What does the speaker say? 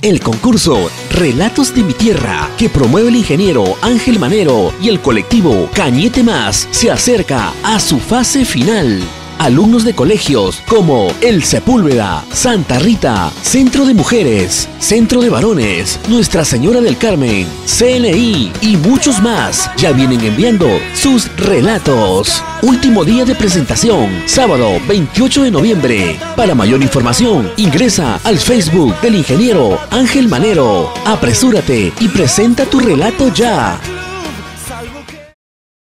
El concurso Relatos de mi Tierra, que promueve el ingeniero Ángel Manero y el colectivo Cañete Más, se acerca a su fase final. Alumnos de colegios como El Sepúlveda, Santa Rita, Centro de Mujeres, Centro de Varones, Nuestra Señora del Carmen, CNI y muchos más ya vienen enviando sus relatos. Último día de presentación, sábado 28 de noviembre. Para mayor información, ingresa al Facebook del ingeniero Ángel Manero. Apresúrate y presenta tu relato ya.